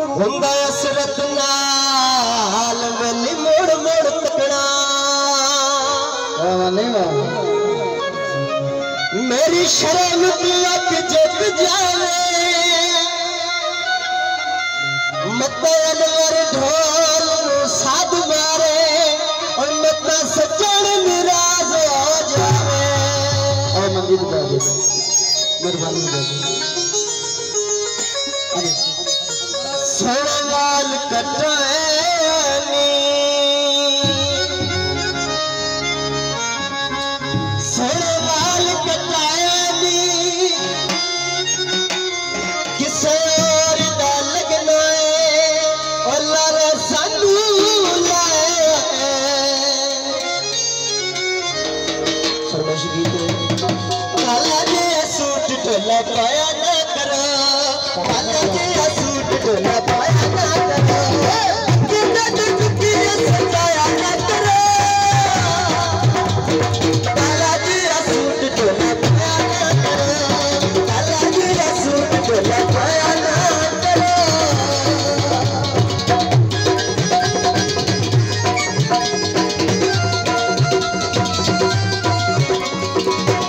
हुंदा असरत नाल वेली मोड़ मोड़ तकना मेरी शर्म की अख जग जावे मत अनवर ढोल साध मारे और मत सजन निराज हो जावे और मंदिर जा दे मेहरबानी सोना वाल कटानी सोना वाल कटानी किसे और दा लगना है और लारा सानू लाए फरमाइश गीत काला जे सूट ढोला पाया ना करो काला जे सूट ढोला पाया ना करो कितना दुखी सजाया ना करो काला जे सूट ढोला पाया ना करो काला जे सूट ढोला पाया ना करो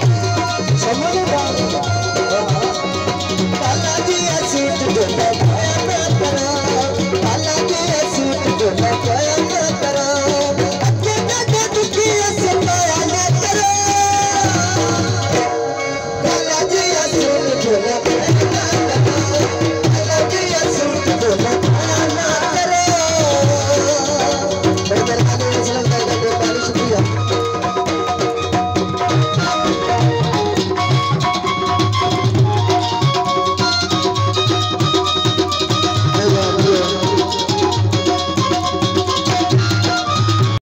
काला जी सूट ढोला